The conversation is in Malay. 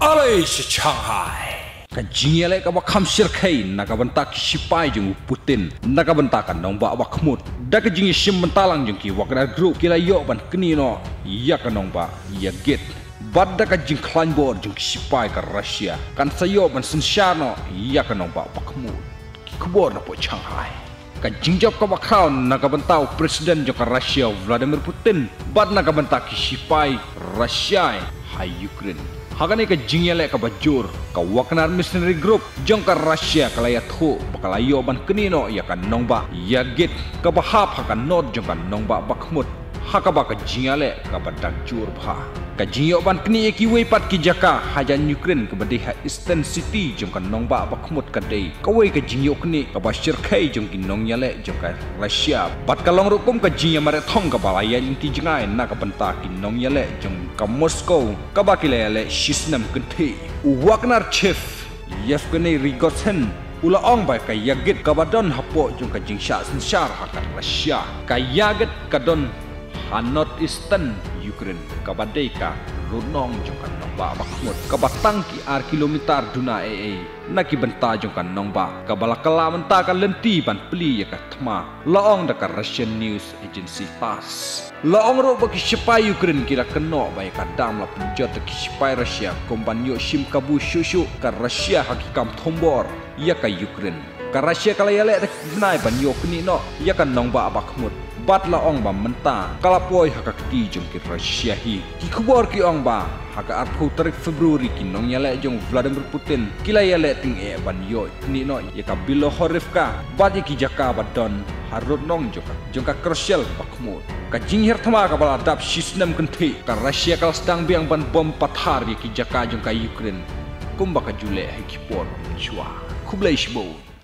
Alay si Shanghai. Kajingele ka bakam sirkai nakabanta ki sipai jeng Putin nakabanta kan nong ba bakmut da kajing sim mentalang jeng ki wakna group kila yo ban kini no ya kan nong ba ya get badda kajing klan bor jeng ki sipai ka Russia kan sayo ban sensyano ya kan nong ba bakmut ki kubor na po Shanghai kajing job ka bakraw nakabantao presiden jeng ka Russia Vladimir Putin bad nakabanta ki sipai Russia hai Ukraine Hagani ka jingyale ka bajur ka waknar missionary group jong ka Russia kalaya thu bakalayo ban kenino ya kan nongba ya git ka bahap hakan not jong ka nongba bakmut hakaba ka jingyale ka badak jur bha ka jingyo ban keni ki wei pat ki jaka hajan Ukraine ka badai ha Eastern City jong ka nongba bakmut ka dei ka wei ka jingyo keni ka bashir khai jong ki nongyale jong ka Russia bat ka long rukum ka jingya mare thong ka balaya jing ti jingai na ka banta ki nongyale jong ka Moscow ka bakilele shisnam kenti Wagner chief Yevgeny Rigotsin ula ong ba ka yagit ka badon hapo jong ka jingsha sensyar hakan Russia ka yagit ka don hanot Eastern Ukraine ka badai ka runong jong ka nongba bakmut ka batang ki ar kilometer duna naki benta jong ka nongba ka balakala menta ka lenti ban pli ya ka thma laong da ka Russian news agency TASS laong ro ba ki sipai Ukraine kira keno ba ka dam la penjot ki sipai Russia kombanyo sim kabu shushu ka Russia hakikam thombor ya ka Ukraine ka Russia kala yale nai ban yo kni no ya ka nongba bakmut bat la ong ba menta kalapoi hakakti jong ki Russia hi ki khubor ki ong ba haka at 3 Februari ki nong yale jong Vladimir Putin kila yale ting ban yo ni no ya ka bilo horifka bat ki jaka badon harut nong jong ka crucial bakmut ka jinghir thama ka bala dap shisnam kenti ka Russia kal stang biang ban bom pathar ki jaka jong ka Ukraine kumba ka jule hi ki por chwa khublai shbo